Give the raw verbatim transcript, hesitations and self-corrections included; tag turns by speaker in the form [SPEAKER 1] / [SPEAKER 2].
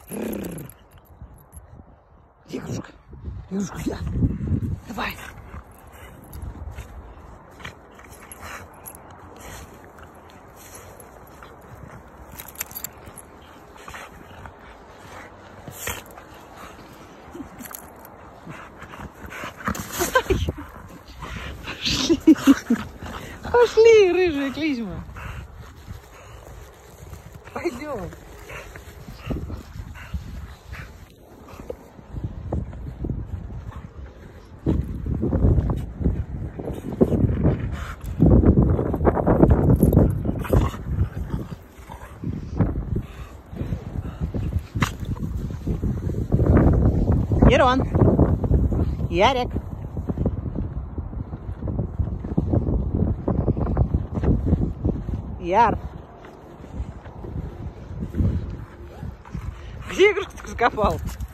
[SPEAKER 1] Игрушка, игрушка, я. Давай. Пошли, пошли, рыжая клизма. Пойдем. Ирон, Ярик. Яр. Где игрушку закопал?